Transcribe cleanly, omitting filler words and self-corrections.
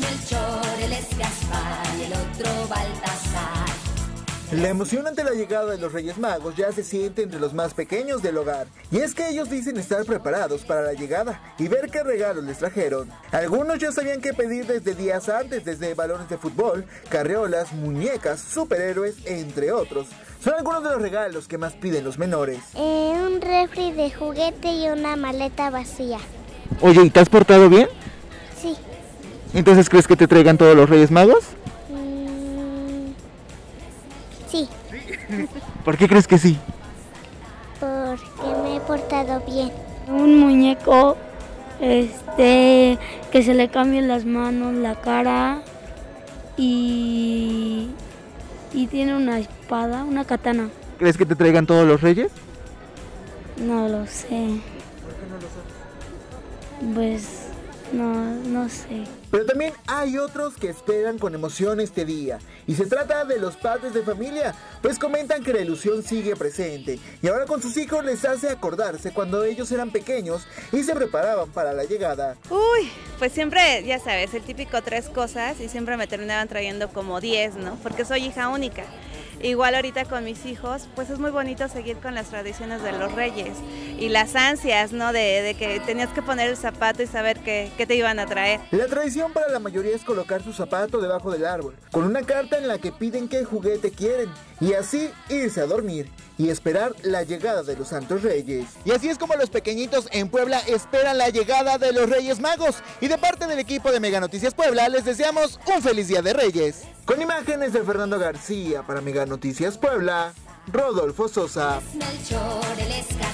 Melchor, él es Gaspar y el otro Baltasar. La emoción ante la llegada de los Reyes Magos ya se siente entre los más pequeños del hogar. Y es que ellos dicen estar preparados para la llegada y ver qué regalos les trajeron. Algunos ya sabían qué pedir desde días antes, desde balones de fútbol, carriolas, muñecas, superhéroes, entre otros. Son algunos de los regalos que más piden los menores. Un refri de juguete y una maleta vacía. Oye, ¿y te has portado bien? Sí. ¿Entonces crees que te traigan todos los Reyes Magos? Sí. ¿Por qué crees que sí? Porque me he portado bien. Un muñeco, que se le cambien las manos, la cara y tiene una espada, una katana. ¿Crees que te traigan todos los Reyes? No lo sé. ¿Por qué no lo sabes? Pues no sé. Pero también hay otros que esperan con emoción este día. Y se trata de los padres de familia, pues comentan que la ilusión sigue presente. Y ahora con sus hijos les hace acordarse cuando ellos eran pequeños y se preparaban para la llegada. Uy, pues siempre, ya sabes, el típico 3 cosas y siempre me terminaban trayendo como 10, ¿no? Porque soy hija única. Igual ahorita con mis hijos, pues es muy bonito seguir con las tradiciones de los reyes y las ansias, ¿no? De que tenías que poner el zapato y saber qué te iban a traer. La tradición para la mayoría es colocar su zapato debajo del árbol, con una carta en la que piden qué juguete quieren, y así irse a dormir y esperar la llegada de los Santos Reyes. Y así es como los pequeñitos en Puebla esperan la llegada de los Reyes Magos. Y de parte del equipo de Mega Noticias Puebla, les deseamos un feliz Día de Reyes. Con imágenes de Fernando García para Mega Noticias Puebla, Rodolfo Sosa. Melchor, él es